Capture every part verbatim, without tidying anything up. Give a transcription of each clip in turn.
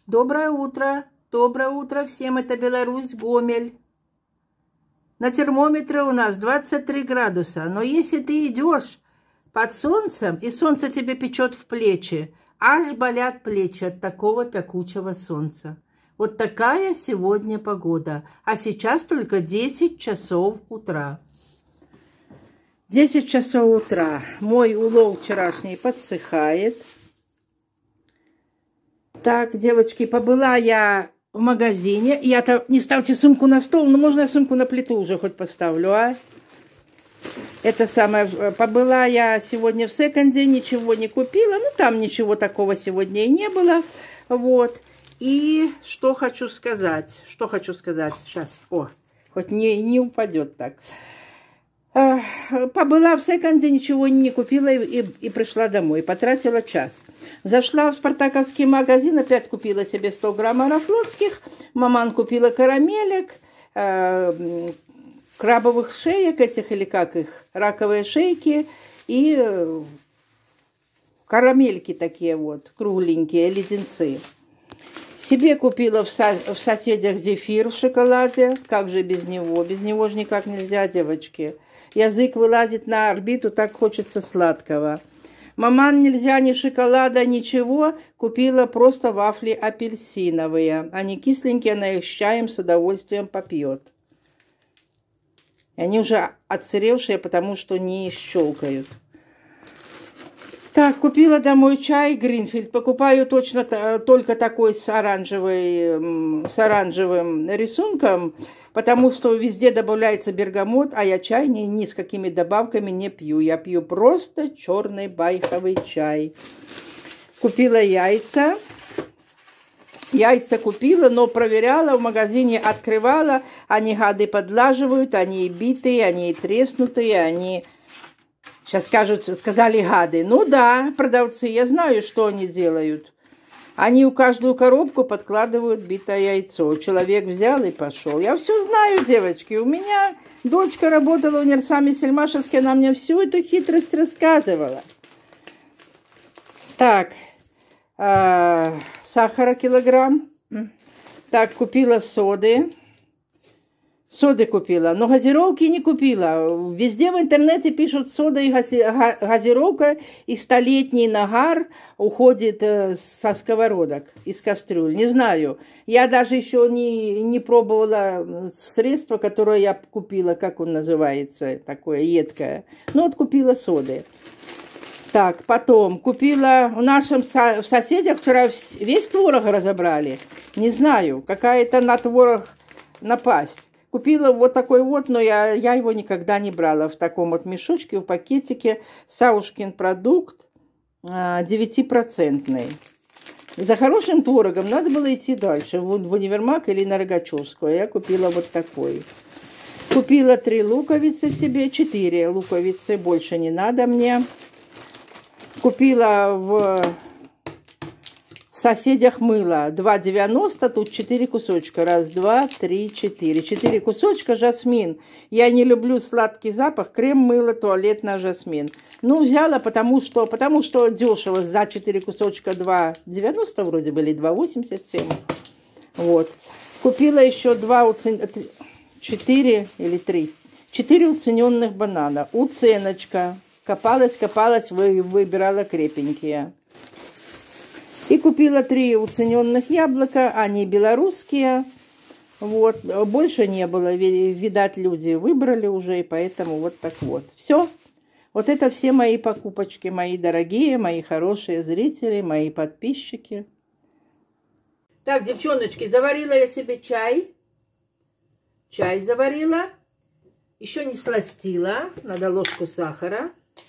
Доброе утро, доброе утро всем, это Беларусь, Гомель. На термометре у нас двадцать три градуса, но если ты идешь под солнцем, и солнце тебе печет в плечи, аж болят плечи от такого пекучего солнца. Вот такая сегодня погода, а сейчас только десять часов утра. десять часов утра, мой улов вчерашний подсыхает. Так, девочки, побыла я в магазине. Я-то не ставьте сумку на стол, но можно я сумку на плиту уже хоть поставлю, а? Это самое, побыла я сегодня в секонде, ничего не купила. Ну, там ничего такого сегодня и не было. Вот. И что хочу сказать, что хочу сказать. Сейчас, о, хоть не, не упадет так. Побыла в секонде, ничего не купила и, и, и пришла домой. Потратила час. Зашла в спартаковский магазин, опять купила себе сто грамм аэрофлотских. Маман купила карамелек, э, крабовых шеек этих, или как их, раковые шейки. И э, карамельки такие вот, кругленькие, леденцы. Себе купила в, со в соседях зефир в шоколаде. Как же без него? Без него же никак нельзя, девочки. Язык вылазит на орбиту, так хочется сладкого. Маман нельзя ни шоколада, ничего. Купила просто вафли апельсиновые. Они кисленькие, она их с чаем с удовольствием попьет. И они уже отсыревшие, потому что не щелкают. Так, купила домой чай Гринфилд. Покупаю точно только такой с, оранжевой, с оранжевым рисунком, потому что везде добавляется бергамот, а я чай ни, ни с какими добавками не пью. Я пью просто черный байховый чай. Купила яйца. Яйца купила, но проверяла в магазине, открывала. Они гады подлаживают, они и битые, они и треснутые, они... Сейчас скажут, сказали гады. Ну да, продавцы, я знаю, что они делают. Они в каждую коробку подкладывают битое яйцо. Человек взял и пошел. Я все знаю, девочки. У меня дочка работала в универсаме Сельмашевске, она мне всю эту хитрость рассказывала. Так, э, сахара килограмм. Так, купила соды. Соды купила, но газировки не купила. Везде в интернете пишут сода и газировка, и столетний нагар уходит со сковородок, из кастрюль. Не знаю. Я даже еще не, не пробовала средство, которое я купила, как он называется, такое едкое. Ну вот купила соды. Так, потом купила в нашем со в соседях вчера весь творог разобрали. Не знаю, какая-то на творог напасть. Купила вот такой вот, но я, я его никогда не брала в таком вот мешочке, в пакетике. Саушкин продукт девятипроцентный. За хорошим творогом надо было идти дальше, в, в универмаг или на Рогачевскую. Я купила вот такой. Купила три луковицы себе, четыре луковицы, больше не надо мне. Купила в... В соседях мыло два девяносто, тут четыре кусочка. Раз, два, три, четыре. Четыре кусочка жасмин. Я не люблю сладкий запах. Крем, мыло, туалетное, жасмин. Ну, взяла, потому что, потому что дешево. За четыре кусочка два девяносто вроде были, два восемьдесят семь. Вот. Купила еще два, четыре или три. Четыре уцененных банана. Уценочка. Копалась, копалась, выбирала крепенькие. И купила три уцененных яблока, они белорусские. Вот, больше не было, видать, люди выбрали уже, и поэтому вот так вот. Все. Вот это все мои покупочки, мои дорогие, мои хорошие зрители, мои подписчики. Так, девчоночки, заварила я себе чай. Чай заварила. Еще не сластила, надо ложку сахара.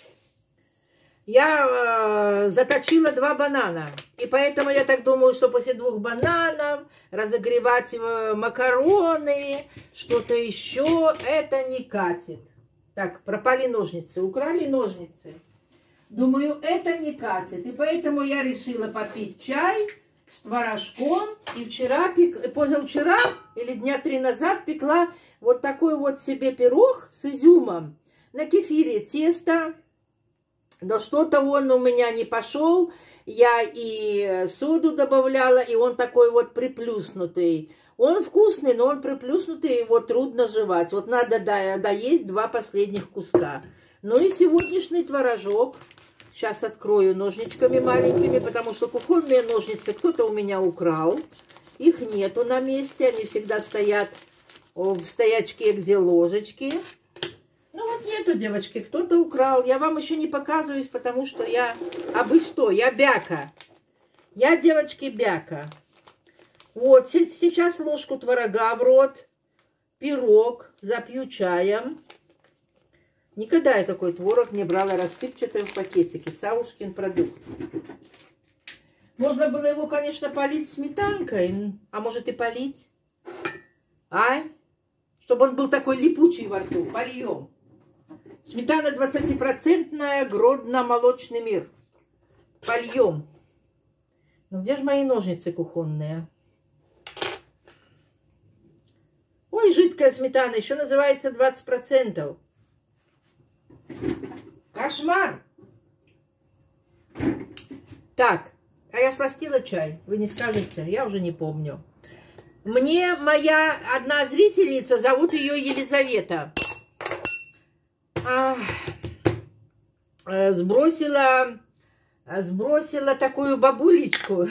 Я э, заточила два банана. И поэтому я так думаю, что после двух бананов разогревать э, макароны, что-то еще, это не катит. Так, пропали ножницы, украли ножницы. Думаю, это не катит. И поэтому я решила попить чай с творожком. И вчера, пек... позавчера или дня три назад пекла вот такой вот себе пирог с изюмом. На кефире тесто. Но что-то он у меня не пошел. Я и соду добавляла, и он такой вот приплюснутый. Он вкусный, но он приплюснутый, его трудно жевать. Вот надо до, доесть два последних куска. Ну и сегодняшний творожок. Сейчас открою ножничками маленькими, потому что кухонные ножницы кто-то у меня украл. Их нету на месте, они всегда стоят в стоячке, где ложечки. Ну вот нету, девочки, кто-то украл. Я вам еще не показываюсь, потому что я... А вы что? Я бяка. Я, девочки, бяка. Вот, сейчас ложку творога в рот, пирог, запью чаем. Никогда я такой творог не брала рассыпчатый в пакетике. Саушкин продукт. Можно было его, конечно, полить сметанкой, а может и полить. А? Чтобы он был такой липучий во рту. Польем. Сметана двадцатипроцентная, Гродно-молочный мир. Польем. Ну где же мои ножницы кухонные? Ой, жидкая сметана, еще называется двадцать процентов. Кошмар! Так, а я сластила чай, вы не скажете, я уже не помню. Мне моя одна зрительница, зовут ее Елизавета, а, сбросила, сбросила такую бабулечку.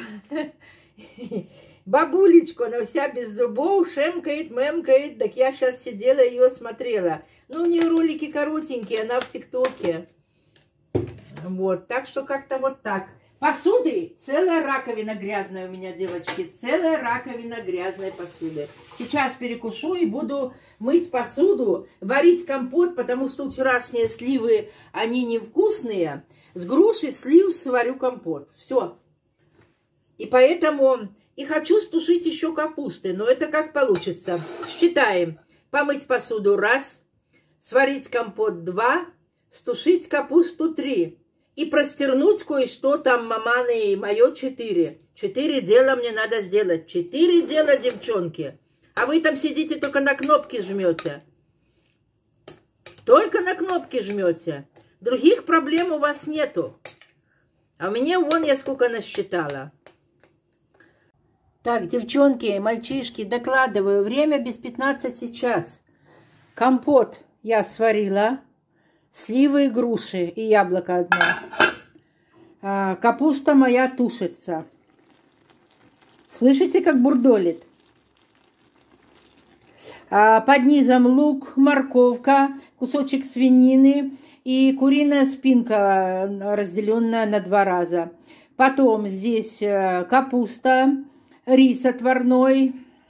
Бабулечку, она вся без зубов, шемкает, мэмкает. Так я сейчас сидела ее смотрела. Ну, у нее ролики коротенькие, она в ТикТоке. Вот, так что как-то вот так. Посуды, целая раковина грязная у меня, девочки. Целая раковина грязной посуды. Сейчас перекушу и буду мыть посуду, варить компот, потому что вчерашние сливы, они невкусные. С груши слив сварю компот. Все. И поэтому... И хочу стушить еще капусты, но это как получится. Считаем. Помыть посуду раз, сварить компот два, стушить капусту три. И простернуть кое-что там маманы и мое четыре. Четыре дела мне надо сделать. Четыре дела, девчонки. А вы там сидите, только на кнопки жмете. Только на кнопки жмете. Других проблем у вас нету. А у меня вон я сколько насчитала. Так, девчонки, мальчишки, докладываю. Время без пятнадцати час. Компот я сварила. Сливы и груши. И яблоко одно. А, капуста моя тушится. Слышите, как бурдолит? А, под низом лук, морковка, кусочек свинины и куриная спинка, разделенная на два раза. Потом здесь капуста. Рис отварной,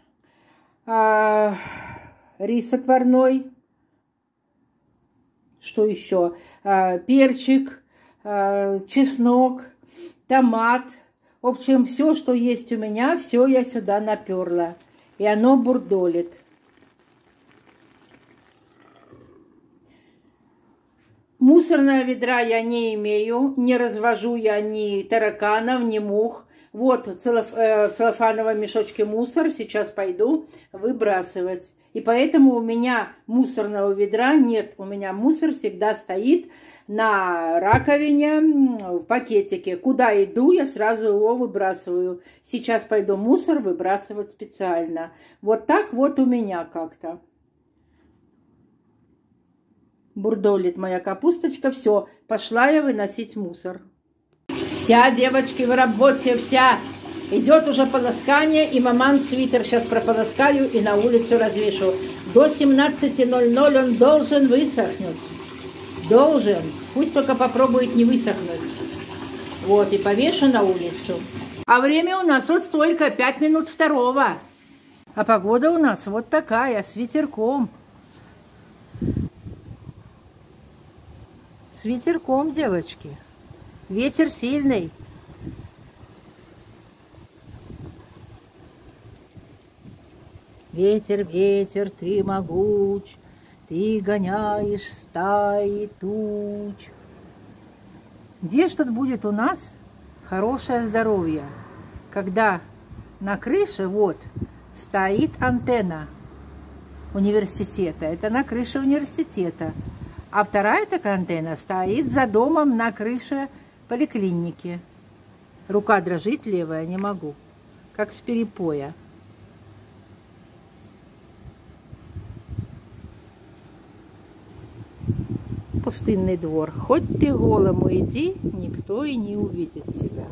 а, рис отварной, что еще, а, перчик, а, чеснок, томат. В общем, все, что есть у меня, все я сюда наперла. И оно бурдолит. Мусорного ведра я не имею, не развожу я ни тараканов, ни мух. Вот в целлофановом мешочке мусор, сейчас пойду выбрасывать. И поэтому у меня мусорного ведра нет. У меня мусор всегда стоит на раковине в пакетике. Куда иду, я сразу его выбрасываю. Сейчас пойду мусор выбрасывать специально. Вот так вот у меня как-то. Бурдолит моя капусточка. Все, пошла я выносить мусор. Вся, девочки, в работе, вся. Идет уже полоскание, и маман свитер сейчас прополоскаю и на улицу развешу. До семнадцати ноль-ноль он должен высохнуть. Должен. Пусть только попробует не высохнуть. Вот, и повешу на улицу. А время у нас вот столько, пять минут второго. А погода у нас вот такая, с ветерком. С ветерком, девочки. Ветер сильный. Ветер, ветер, ты могуч, ты гоняешь стаи туч. Где ж тут будет у нас хорошее здоровье, когда на крыше вот стоит антенна университета. Это на крыше университета. А вторая такая антенна стоит за домом на крыше поликлиники. Рука дрожит левая, не могу. Как с перепоя. Пустынный двор. Хоть ты голому иди, никто и не увидит тебя.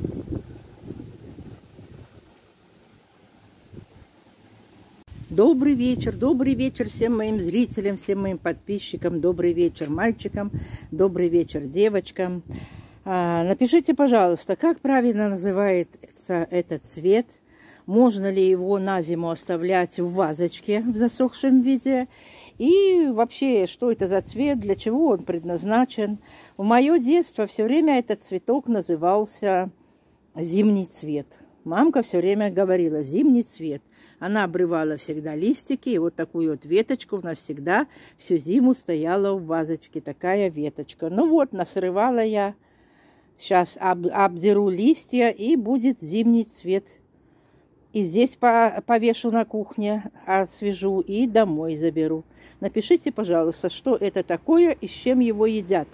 Добрый вечер, добрый вечер всем моим зрителям, всем моим подписчикам, добрый вечер мальчикам, добрый вечер девочкам. А, напишите, пожалуйста, как правильно называется этот цвет, можно ли его на зиму оставлять в вазочке в засохшем виде, и вообще, что это за цвет, для чего он предназначен. В мое детство все время этот цветок назывался зимний цвет. Мамка все время говорила зимний цвет. Она обрывала всегда листики, и вот такую вот веточку у нас всегда всю зиму стояла в вазочке, такая веточка. Ну вот, насрывала я, сейчас об, обдеру листья, и будет зимний цвет. И здесь повешу на кухне, освежу, и домой заберу. Напишите, пожалуйста, что это такое и с чем его едят.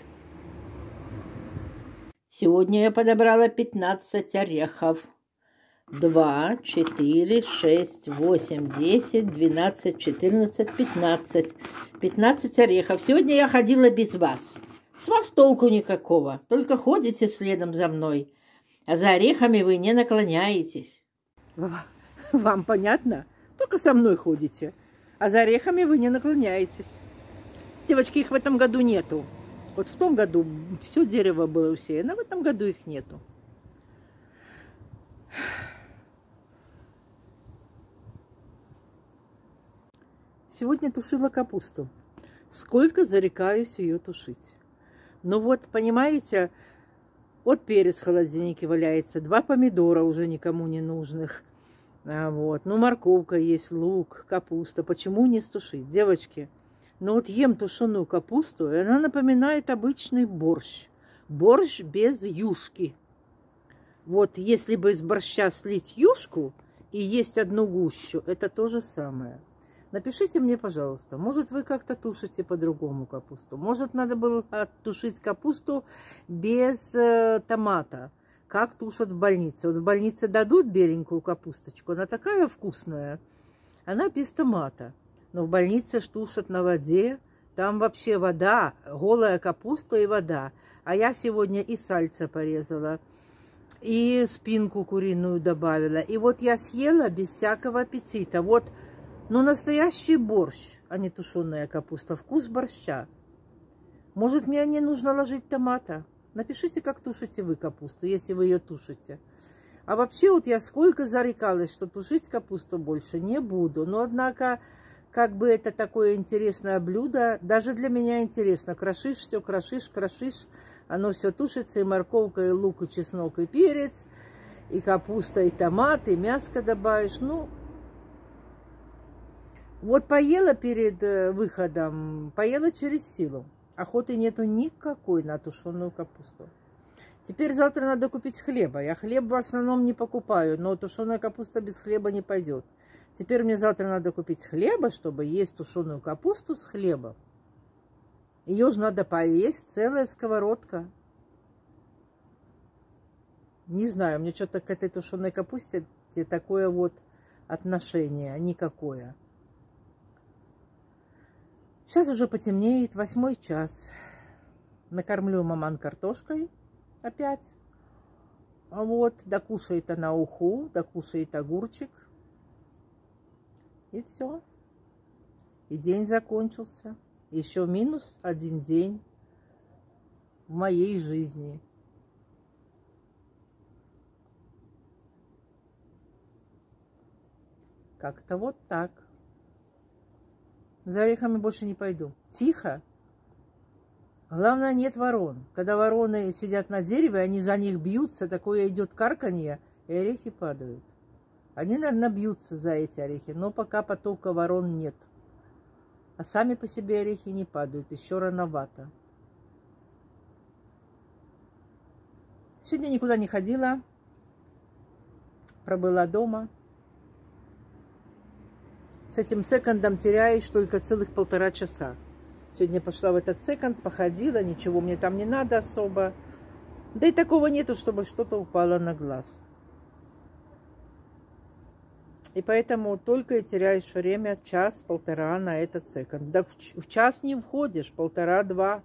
Сегодня я подобрала пятнадцать орехов. два, четыре, шесть, восемь, десять, двенадцать, четырнадцать, пятнадцать. пятнадцать орехов. Сегодня я ходила без вас. С вас толку никакого. Только ходите следом за мной. А за орехами вы не наклоняетесь. Вам понятно? Только со мной ходите. А за орехами вы не наклоняетесь. Девочки, их в этом году нету. Вот в том году все дерево было усеяно, а в этом году их нету. Сегодня тушила капусту. Сколько зарекаюсь ее тушить. Ну вот, понимаете, вот перец в холодильнике валяется, два помидора уже никому не нужных. А вот, ну морковка есть, лук, капуста. Почему не стушить? Девочки, ну вот ем тушеную капусту, и она напоминает обычный борщ. Борщ без юшки. Вот если бы из борща слить юшку и есть одну гущу, это то же самое. Напишите мне, пожалуйста, может, вы как-то тушите по-другому капусту. Может, надо было тушить капусту без э, томата, как тушат в больнице. Вот в больнице дадут беленькую капусточку, она такая вкусная, она без томата. Но в больнице тушат на воде, там вообще вода, голая капуста и вода. А я сегодня и сальца порезала, и спинку куриную добавила. И вот я съела без всякого аппетита. Вот, ну, настоящий борщ, а не тушеная капуста. Вкус борща. Может, мне не нужно ложить томата? Напишите, как тушите вы капусту, если вы ее тушите. А вообще, вот я сколько зарекалась, что тушить капусту больше не буду. Но, однако, как бы это такое интересное блюдо, даже для меня интересно. Крошишь все, крошишь, крошишь. Оно все тушится, и морковка, и лук, и чеснок, и перец, и капуста, и томат, и мяско добавишь. Ну, вот поела перед выходом, поела через силу. Охоты нету никакой на тушеную капусту. Теперь завтра надо купить хлеба. Я хлеб в основном не покупаю, но тушеная капуста без хлеба не пойдет. Теперь мне завтра надо купить хлеба, чтобы есть тушеную капусту с хлебом. Ее же надо поесть, целая сковородка. Не знаю, мне что-то к этой тушеной капусте такое вот отношение никакое. Сейчас уже потемнеет, восьмой час. Накормлю маман картошкой опять. А вот, докушает она уху, докушает огурчик. И все. И день закончился. Еще минус один день в моей жизни. Как-то вот так. За орехами больше не пойду. Тихо. Главное, нет ворон. Когда вороны сидят на дереве, они за них бьются, такое идет карканье, и орехи падают. Они, наверное, бьются за эти орехи, но пока потока ворон нет. А сами по себе орехи не падают, еще рановато. Сегодня никуда не ходила, пробыла дома. С этим секондом теряешь только целых полтора часа. Сегодня пошла в этот секонд, походила, ничего мне там не надо особо. Да и такого нету, чтобы что-то упало на глаз. И поэтому только и теряешь время час-полтора на этот секонд. Да в час не входишь, полтора-два.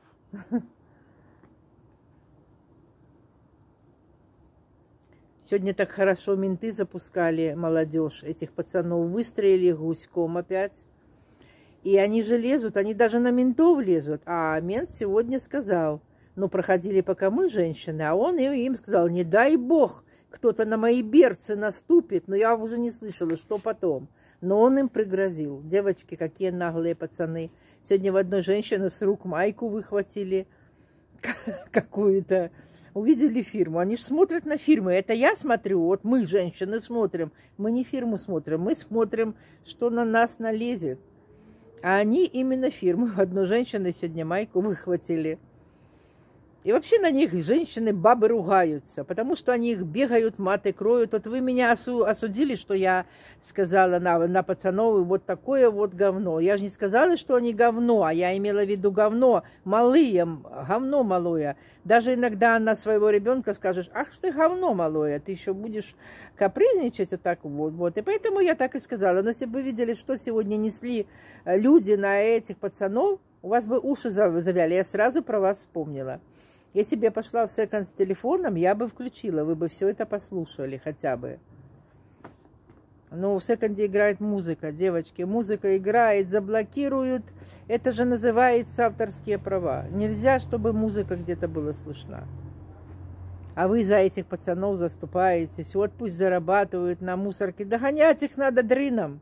Сегодня так хорошо менты запускали молодежь, этих пацанов выстрелили гуськом опять. И они же лезут, они даже на ментов лезут. А мент сегодня сказал, ну проходили пока мы, женщины, а он им сказал, не дай бог, кто-то на мои берцы наступит. Но я уже не слышала, что потом. Но он им пригрозил. Девочки, какие наглые пацаны. Сегодня в одной женщине с рук майку выхватили какую-то. Увидели фирму, они же смотрят на фирмы. Это я смотрю, вот мы, женщины, смотрим. Мы не фирму смотрим, мы смотрим, что на нас налезет. А они именно фирму. Одну женщину сегодня майку выхватили. И вообще на них женщины, бабы ругаются, потому что они их бегают, маты кроют. Вот вы меня осу осудили, что я сказала на, на пацанов вот такое вот говно. Я же не сказала, что они говно, а я имела в виду говно, малые, говно малое. Даже иногда на своего ребенка скажешь, ах ты говно малое, ты еще будешь капризничать вот так вот. вот. И поэтому я так и сказала. Но если бы вы видели, что сегодня несли люди на этих пацанов, у вас бы уши завяли, я сразу про вас вспомнила. Если бы я пошла в секонд с телефоном, я бы включила, вы бы все это послушали хотя бы. Но в секонде играет музыка, девочки. Музыка играет, заблокируют. Это же называется авторские права. Нельзя, чтобы музыка где-то была слышна. А вы за этих пацанов заступаетесь. Вот пусть зарабатывают на мусорке. Догонять их надо дрыном.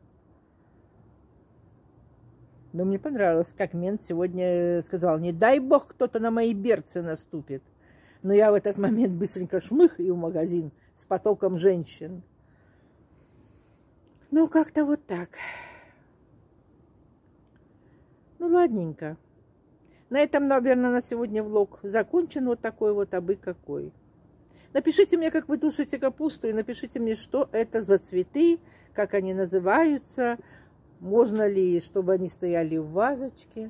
Но мне понравилось, как мент сегодня сказал, не дай бог кто-то на мои берцы наступит. Но я в этот момент быстренько шмых и в магазин с потоком женщин. Ну, как-то вот так. Ну, ладненько. На этом, наверное, на сегодня влог закончен. Вот такой вот абы какой. Напишите мне, как вы тушите капусту, и напишите мне, что это за цветы, как они называются. Можно ли, чтобы они стояли в вазочке?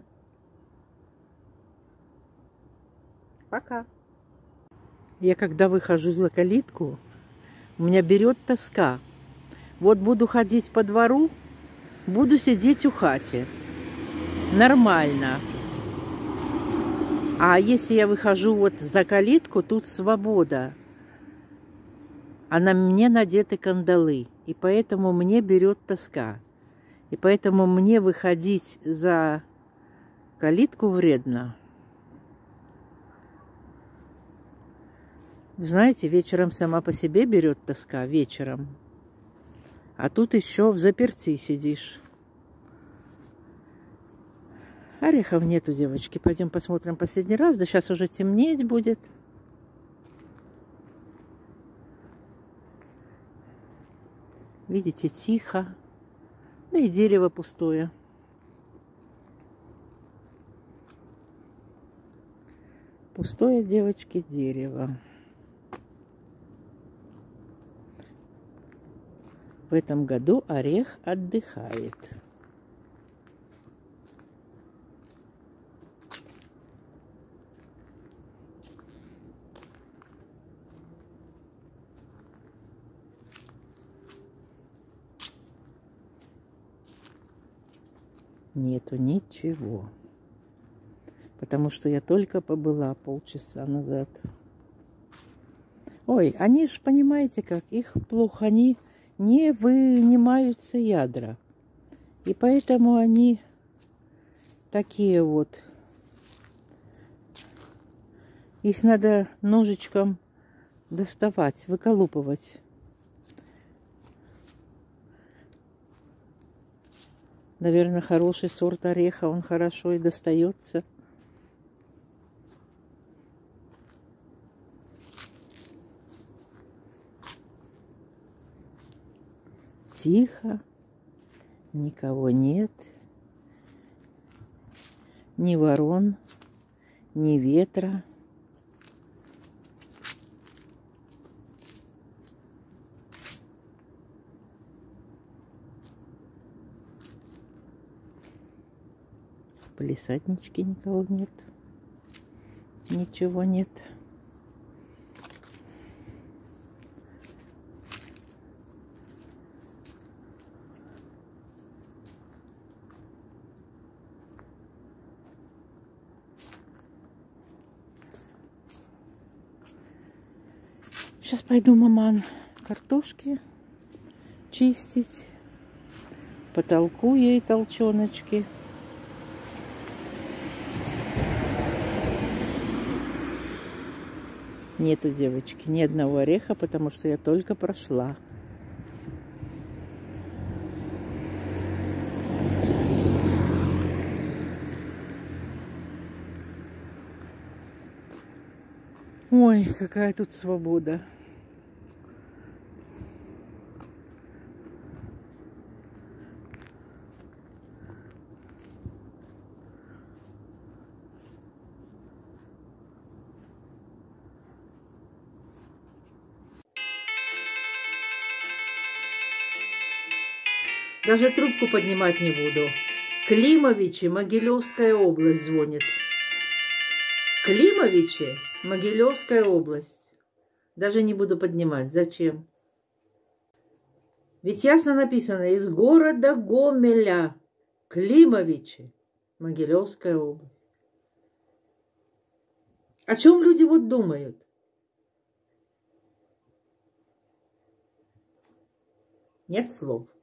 Пока. Я когда выхожу за калитку, меня берет тоска. Вот буду ходить по двору, буду сидеть у хати. Нормально. А если я выхожу вот за калитку, тут свобода. А на мне надеты кандалы. И поэтому мне берет тоска. И поэтому мне выходить за калитку вредно. Знаете, вечером сама по себе берет тоска, вечером. А тут еще в заперти сидишь. Орехов нету, девочки. Пойдем посмотрим последний раз. Да сейчас уже темнеть будет. Видите, тихо. Да и дерево пустое. Пустое, девочки, дерево. В этом году орех отдыхает. Нету ничего. Потому что я только побыла полчаса назад. Ой, они ж, понимаете как, их плохо, они не вынимаются ядра. И поэтому они такие вот. Их надо ножичком доставать, выколупывать. Наверное, хороший сорт ореха, он хорошо и достается. Тихо, никого нет, ни ворон, ни ветра. Палисаднички никого нет. Ничего нет. Сейчас пойду, маман, картошки чистить. Потолку ей толченочки. Нету, девочки, ни одного ореха, потому что я только прошла. Ой, какая тут свобода. Даже трубку поднимать не буду. Климовичи, Могилевская область, звонит. Климовичи, Могилевская область. Даже не буду поднимать. Зачем? Ведь ясно написано: из города Гомеля. Климовичи, Могилевская область. О чем люди вот думают? Нет слов.